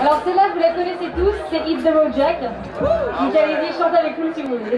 Alors celle-là, vous la connaissez tous, c'est Hit the Road Jack. Donc allez-y, chantez avec nous si vous voulez.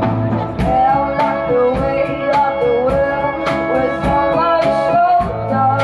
Held up the weight of the world was on my shoulders.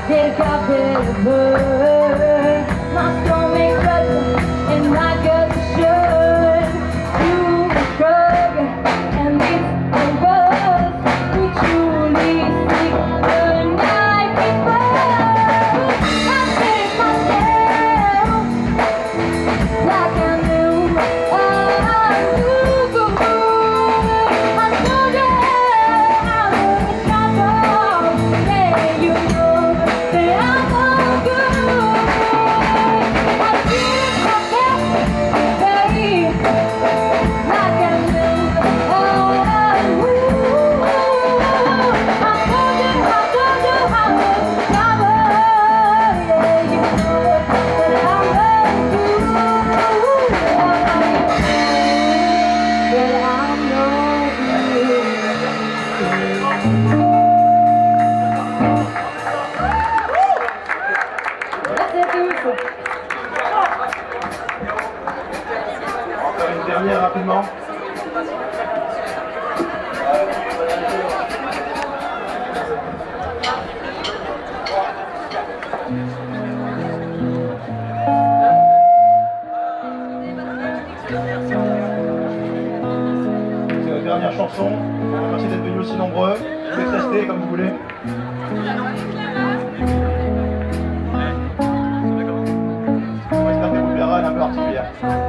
J'ai le cœur belle, my stomach hurts and I got to should you shrug and it's over. We truly seek the night before. I take myself like I knew I knew. I told you I was trouble. Yeah, you know that I'm no good. I give my best, babe, like I knew I would. I told you I was trouble. Yeah, you know that I'm no good. That I'm no Merci à tous. Encore une dernière rapidement. C'est notre dernière chanson. Merci d'être venus aussi nombreux. Vous pouvez rester comme vous voulez. J'espère qu'elle vous plaira, elle est un peu particulière.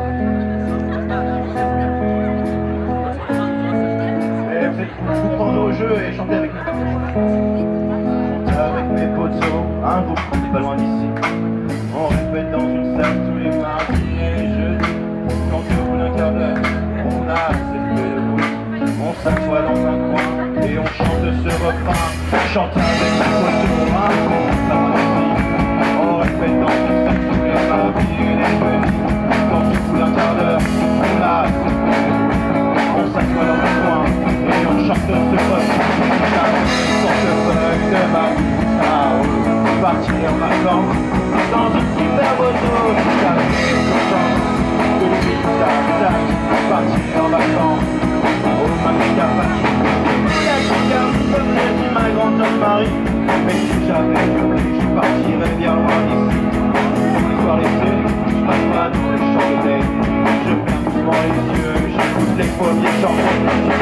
Et vous prendrez au jeu et chantez avec nous. Chantez avec mes potos, un groupe qui n'est pas loin d'ici. On répète dans une salle tous les mardis et les jeudis. Quand au bout d'un quart d'heure, on a assez fait le bruit. On s'assoit dans un coin et on chante ce refrain. Chante avec mes potos, un groupe qui n'est pas loin d'ici. On répète dans une salle tous les mardis et les jeudis. Quand au bout d'un quart d'heure, on a assez fait le bruit. On s'assoit dans un coin et on chante ce refrain. Portefeuille de ma Chao, partir en vacances dans une super moto. J'arrive content de lui partir en vacances au Wampas. La Picardie comme l'a dit ma grande Marie. Mais si jamais j'oublie, je partirai bien loin d'ici. Pour les soirs l'été, je passe pas dans les champs de thé. Je ferme doucement les yeux, j'écoute les premiers chansons.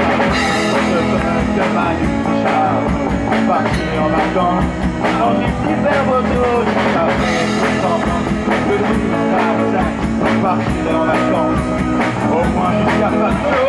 De Manu, Chao, partir en vacances dans une super moto. J'avais content de lui partir en vacances au moins jusqu'à Catho.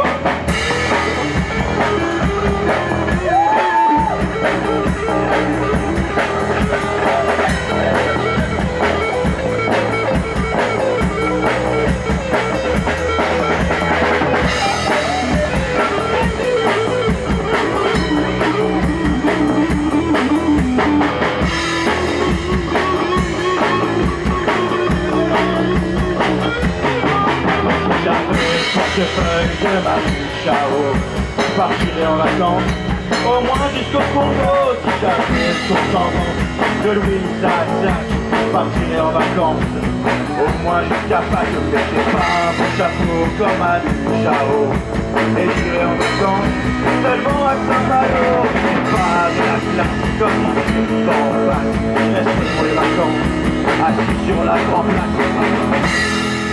Portefeuille de ma Chao, partirai en vacances au moins jusqu'au Congo. Si j'avais son de Louis partirai en vacances au moins jusqu'à Pâques. Je mettrai pas mon chapeau comme Manu, Chao, et j'irai en vacances seulement à Saint-Malo. C'est pas de la classe comme si en face. Je reste pour les vacances assis sur la grande place.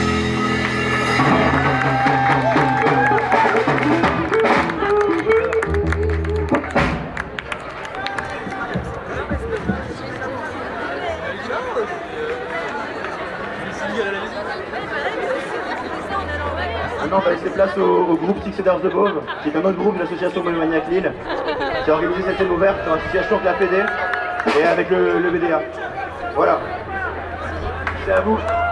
Maintenant, on va laisser place au groupe Succéders de Beauve, qui est un autre groupe de l'association Monomaniaque Lille, qui a organisé cette scène ouverte en association avec la PD et avec le BDA. Voilà. C'est à vous.